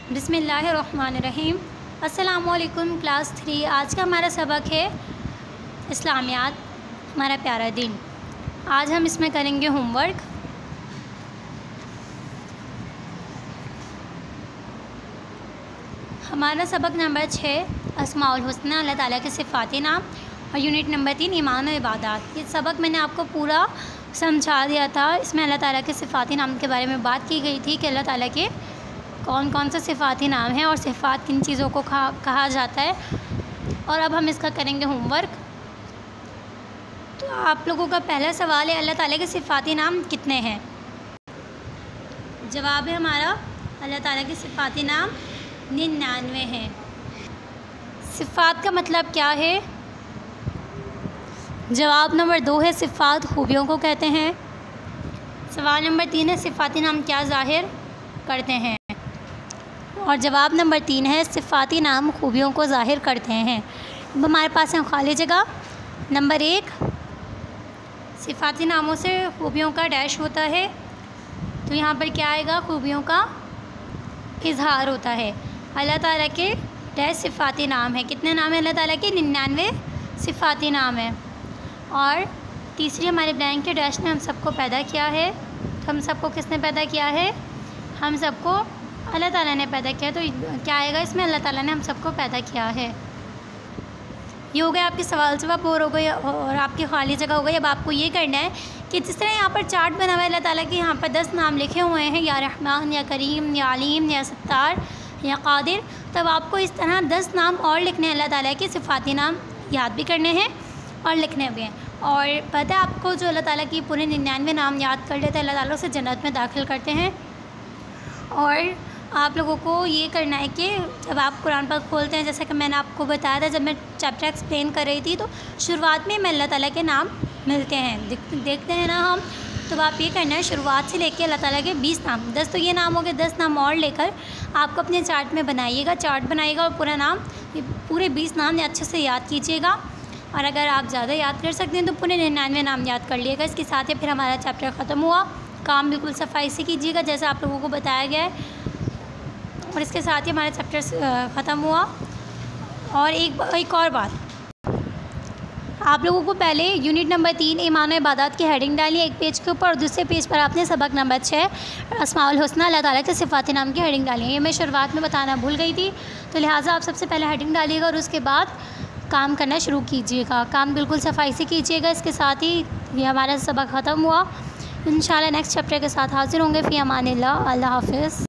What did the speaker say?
बिस्मिल्लाहिर्रहमानिर्रहीम। अस्सलामुअलैकुम क्लास 3। आज का हमारा सबक है इस्लामियात, हमारा प्यारा दिन। आज हम इसमें करेंगे होमवर्क। हमारा सबक नंबर 6 अस्माउल हुस्ना, अल्लाह ताला के सिफ़ाती नाम, और यूनिट नंबर 3 ईमान और इबादत। ये सबक मैंने आपको पूरा समझा दिया था। इसमें अल्लाह ताला के सिफ़ाती नाम के बारे में बात की गई थी कि अल्लाह ताला के कौन कौन से सिफ़ाती नाम हैं और सिफ़ात किन चीज़ों को कहा जाता है। और अब हम इसका करेंगे होमवर्क। तो आप लोगों का पहला सवाल है, अल्लाह ताला के सिफ़ाती नाम कितने हैं? जवाब है हमारा, अल्लाह ताला के सिफ़ाती नाम 99 हैं। सिफ़ात का मतलब क्या है? जवाब नंबर 2 है सिफ़ात खूबियों को कहते हैं। सवाल नंबर 3 है सिफ़ाती नाम क्या ज़ाहिर करते हैं? और जवाब नंबर 3 है सिफ़ाती नाम खूबियों को ज़ाहिर करते हैं। अब हमारे पास है खाली जगह। नंबर 1, सिफ़ाती नामों से खूबियों का डैश होता है, तो यहाँ पर क्या आएगा? खूबियों का इजहार होता है। अल्लाह ताला के डैश सिफ़ाती नाम है। कितने नाम है अल्लाह ताला के? 99 सिफ़ाती नाम है। और तीसरी हमारे ब्लैंक के डैश ने हम सबको पैदा किया है। तो हम सबको किसने पैदा किया है? हम सबको अल्लाह ताला ने पैदा किया। तो क्या आएगा इसमें? अल्लाह ताला ने हम सबको पैदा किया है। ये हो गया आपके सवाल जवाब और हो गई और आपकी खाली जगह हो गई। अब आपको ये करना है कि जिस तरह यहाँ पर चार्ट बना हुआ है अल्लाह ताला के, यहाँ पर 10 नाम लिखे हुए हैं, या रहमान, या करीम, या अलीम, या सत्तार, या कादिर। तब आपको इस तरह 10 नाम और लिखने हैं अल्लाह ताला के सिफ़ाती नाम, याद भी करने हैं और लिखने भी हैं। और पता है आपको, जो अल्लाह ताला की पूरे 99 नाम याद कर लेते हैं अल्लाह ताला उसे जन्नत में दाखिल करते हैं। और आप लोगों को ये करना है कि जब आप कुरान पाक खोलते हैं, जैसा कि मैंने आपको बताया था जब मैं चैप्टर एक्सप्लेन कर रही थी, तो शुरुआत में अल्लाह ताला के नाम मिलते हैं, देखते हैं ना हम। तो आप ये करना है शुरुआत से लेके अल्लाह ताला के 20 नाम, 10 तो ये नाम हो गए, 10 नाम और लेकर आपको अपने चार्ट में बनाइएगा, चार्ट बनाइएगा और पूरा नाम, पूरे 20 नाम अच्छे से याद कीजिएगा। और अगर आप ज़्यादा याद कर सकते हैं तो पूरे 99 नाम याद कर लिएगा। इसके साथ ही फिर हमारा चैप्टर ख़त्म हुआ। काम बिल्कुल सफाई से कीजिएगा जैसा आप लोगों को बताया गया है। और इसके साथ ही हमारा चैप्टर ख़त्म हुआ। और एक और बात, आप लोगों को पहले यूनिट नंबर 3 ईमान और इबादत की हेडिंग डाली एक पेज के ऊपर, और दूसरे पेज पर आपने सबक नंबर 6 अस्माउल हुस्ना, अल्लाह ताला के सिफ़ाती नाम की हेडिंग डाली है। ये मैं शुरुआत में बताना भूल गई थी, तो लिहाजा आप सबसे पहले हेडिंग डालिएगा और उसके बाद काम करना शुरू कीजिएगा। काम बिल्कुल सफाई से कीजिएगा। इसके साथ ही ये हमारा सबक ख़त्म हुआ। इंशाल्लाह नेक्स्ट चैप्टर के साथ हाज़िर होंगे। फ़ी अमानिल्लाह। अल्लाह हाफ़िज़।